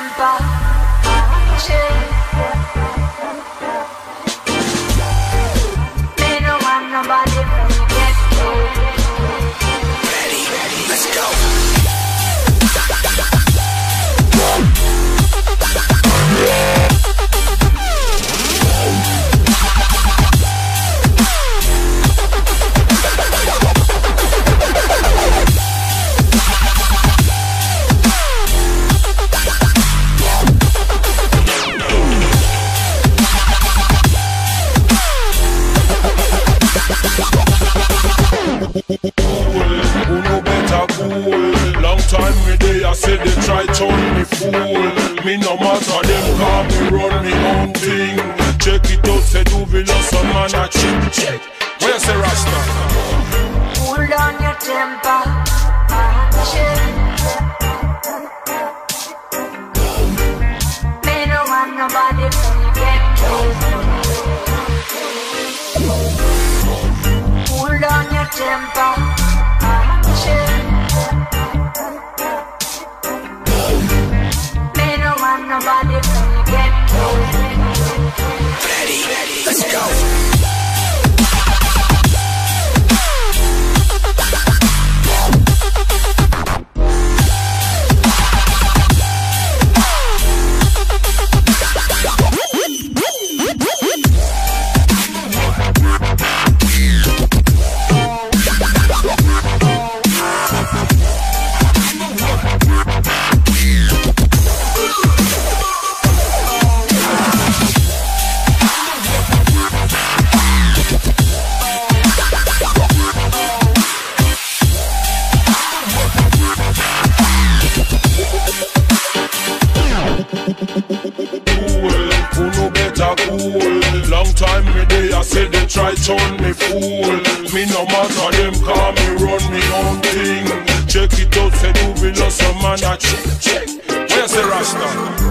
temper. Chill. Me no want nobody to get killed. Ready, let's go. Who know better cool? Long time me day I say they try turn me fool. Me no matter them call me run me own thing. Check it out, say do we lost some man a check. Where you say Rasta? Cool down your temper. Chill. Me no want nobody to get killed. Cool down your temper. Chill. Me no want nobody to get killed. Ready, let's go. Who know better cool? Long time me day I say they try turn me fool. Me no matter them call me run me own thing. Check it out, say do we lost some man a check. Where you say Rasta?